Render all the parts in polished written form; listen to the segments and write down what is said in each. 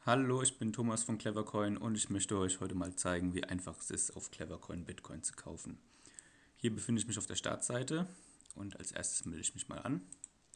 Hallo, ich bin Thomas von Clevercoin und ich möchte euch heute mal zeigen, wie einfach es ist, auf Clevercoin Bitcoin zu kaufen. Hier befinde ich mich auf der Startseite und als erstes melde ich mich mal an.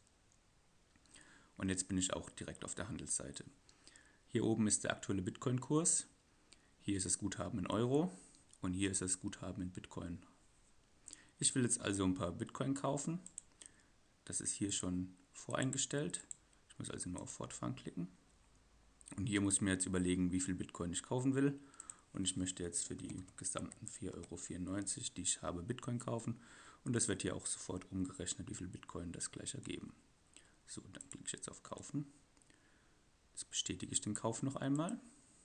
Und jetzt bin ich auch direkt auf der Handelsseite. Hier oben ist der aktuelle Bitcoin-Kurs, hier ist das Guthaben in Euro und hier ist das Guthaben in Bitcoin. Ich will jetzt also ein paar Bitcoin kaufen. Das ist hier schon voreingestellt. Ich muss also nur auf Fortfahren klicken. Und hier muss ich mir jetzt überlegen, wie viel Bitcoin ich kaufen will. Und ich möchte jetzt für die gesamten 4,94 €, die ich habe, Bitcoin kaufen. Und das wird hier auch sofort umgerechnet, wie viel Bitcoin das gleich ergeben. So, dann klicke ich jetzt auf Kaufen. Jetzt bestätige ich den Kauf noch einmal.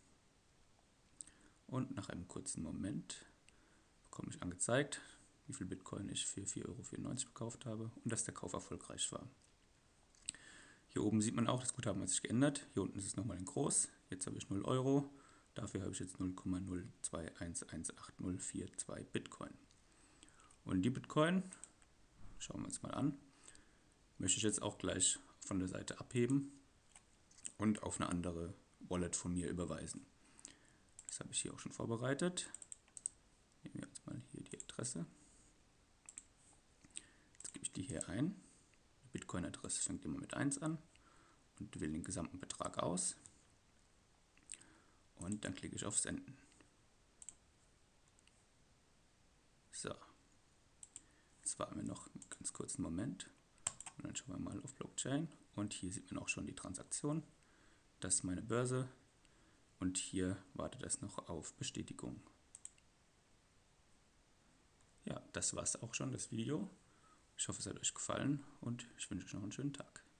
Und nach einem kurzen Moment bekomme ich angezeigt, wie viel Bitcoin ich für 4,94 € gekauft habe und dass der Kauf erfolgreich war. Hier oben sieht man auch, das Guthaben hat sich geändert. Hier unten ist es nochmal in groß. Jetzt habe ich 0 €. Dafür habe ich jetzt 0,0218042 Bitcoin. Und die Bitcoin, schauen wir uns mal an, möchte ich jetzt auch gleich von der Seite abheben und auf eine andere Wallet von mir überweisen. Das habe ich hier auch schon vorbereitet. Nehmen wir uns mal hier die Adresse. Jetzt gebe ich die hier ein. Die Bitcoin-Adresse fängt immer mit 1 an und wähle den gesamten Betrag aus. Und dann klicke ich auf Senden. So, jetzt warten wir noch einen ganz kurzen Moment und dann schauen wir mal auf Blockchain und hier sieht man auch schon die Transaktion. Das ist meine Börse und hier wartet es noch auf Bestätigung. Ja, das war es auch schon, das Video. Ich hoffe, es hat euch gefallen und ich wünsche euch noch einen schönen Tag.